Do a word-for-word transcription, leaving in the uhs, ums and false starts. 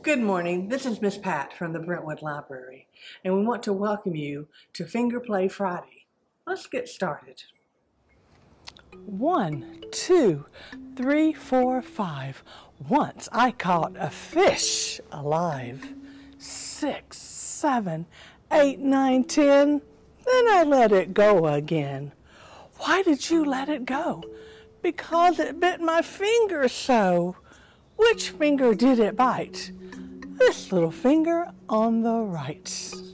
Good morning, this is Miss Pat from the Brentwood Library, and we want to welcome you to Fingerplay Friday. Let's get started. One, two, three, four, five. Once I caught a fish alive. Six, seven, eight, nine, ten. Then I let it go again. Why did you let it go? Because it bit my finger so. Which finger did it bite? This little finger on the right.